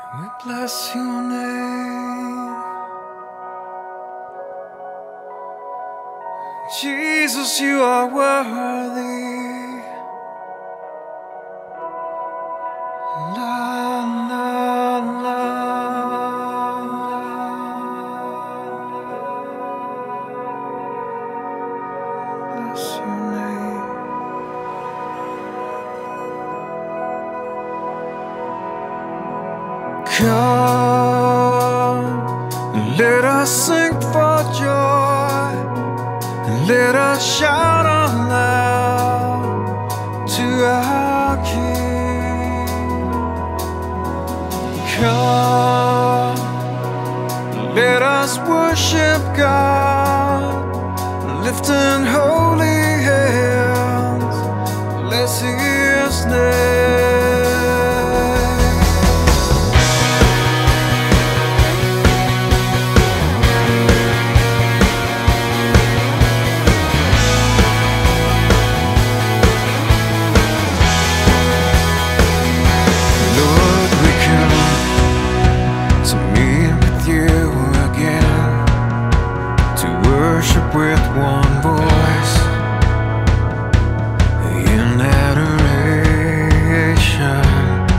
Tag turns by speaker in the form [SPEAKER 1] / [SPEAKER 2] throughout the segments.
[SPEAKER 1] We bless your name, Jesus, you are worthy. La, la, la. Bless your name. Come, let us sing for joy, and let us shout aloud to our King. Come, let us worship God, lifting holy hands, bless His name. With one voice in adoration,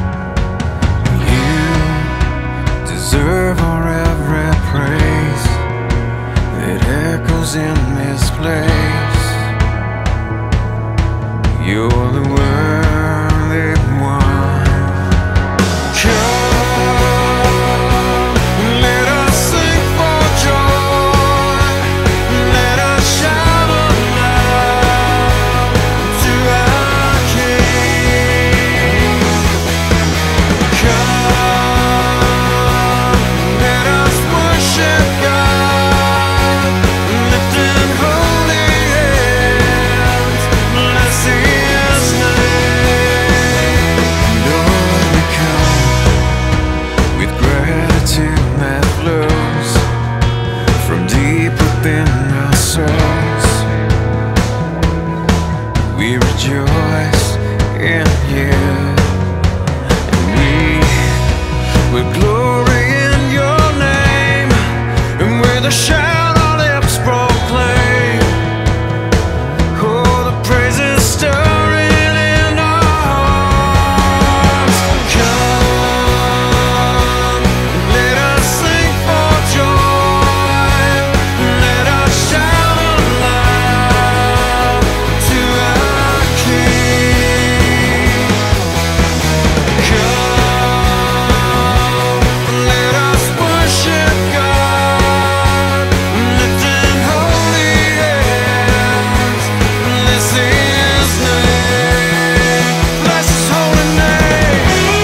[SPEAKER 1] you deserve our every praise that echoes in this place. You're the worthy one. We rejoice in you, and we will glory in your name, and with a shout our lips proclaim, oh, the praises stirring in our hearts. Come, let us sing for joy, let us shout aloud to our King. Come, let us worship God, lifting holy hands, bless His name, bless His holy name.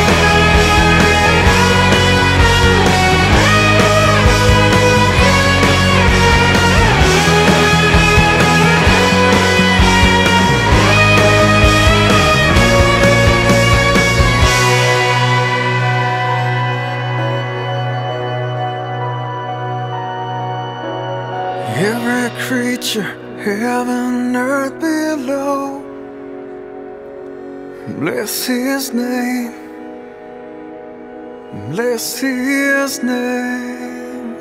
[SPEAKER 1] Every creature, heaven, earth below, bless His name, bless His name.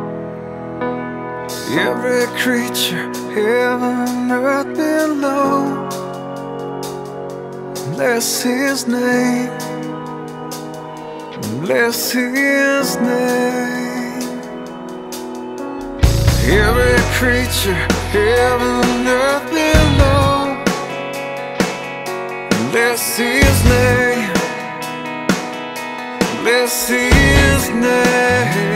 [SPEAKER 1] Every creature, heaven, earth below, bless His name, bless His name. Every creature, heaven, earth below, bless His name, bless His name.